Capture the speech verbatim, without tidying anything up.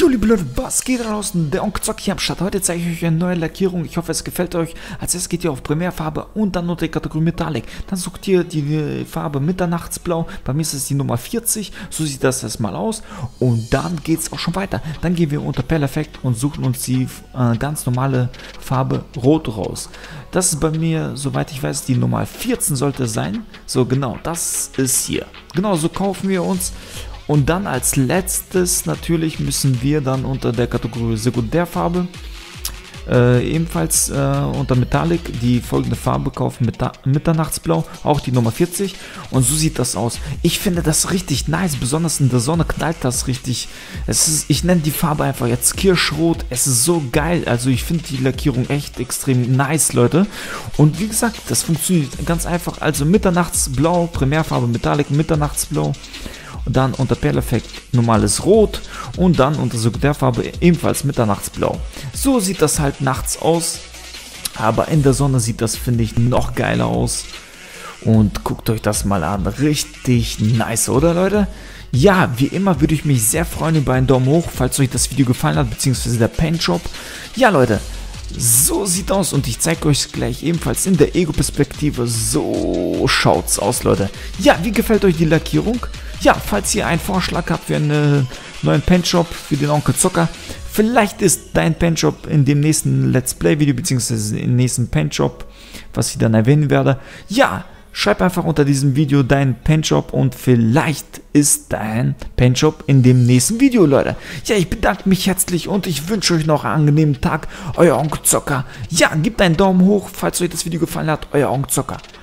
Jo, liebe Leute, was geht da draußen? Der Onkel Zock hier am Start. Heute zeige ich euch eine neue Lackierung. Ich hoffe, es gefällt euch. Als erstes geht ihr auf Primärfarbe und dann unter die Kategorie Metallic. Dann sucht ihr die Farbe Mitternachtsblau. Bei mir ist es die Nummer vierzig. So sieht das erstmal aus. Und dann geht es auch schon weiter. Dann gehen wir unter Perleffekt und suchen uns die äh, ganz normale Farbe Rot raus. Das ist bei mir, soweit ich weiß, die Nummer vierzehn sollte es sein. So, genau, das ist hier. Genau, so kaufen wir uns. Und dann als letztes natürlich müssen wir dann unter der Kategorie Sekundärfarbe äh, ebenfalls äh, unter Metallic die folgende Farbe kaufen, mit Mitternachtsblau, auch die Nummer vierzig, und so sieht das aus. Ich finde das richtig nice, besonders in der Sonne knallt das richtig. Es ist, ich nenne die Farbe einfach jetzt Kirschrot, es ist so geil, also ich finde die Lackierung echt extrem nice, Leute. Und wie gesagt, das funktioniert ganz einfach, also Mitternachtsblau, Primärfarbe Metallic, Mitternachtsblau. Und dann unter Perleffekt normales Rot und dann unter Sekundärfarbe ebenfalls Mitternachtsblau. So sieht das halt nachts aus, aber in der Sonne sieht das, finde ich, noch geiler aus. Und guckt euch das mal an, richtig nice, oder Leute? Ja, wie immer würde ich mich sehr freuen über einen Daumen hoch, falls euch das Video gefallen hat, beziehungsweise der Paintjob. Ja Leute, so sieht aus und ich zeige euch gleich ebenfalls in der Ego-Perspektive. So schaut's aus, Leute. Ja, wie gefällt euch die Lackierung? Ja, falls ihr einen Vorschlag habt für einen neuen Paintjob für den Onkel Zocker, vielleicht ist dein Paintjob in dem nächsten Let's Play Video beziehungsweise im nächsten Paintjob, was ich dann erwähnen werde. Ja, schreib einfach unter diesem Video deinen Paintjob und vielleicht ist dein Paintjob in dem nächsten Video, Leute. Ja, ich bedanke mich herzlich und ich wünsche euch noch einen angenehmen Tag. Euer Onkel Zocker. Ja, gebt einen Daumen hoch, falls euch das Video gefallen hat. Euer Onkel Zocker.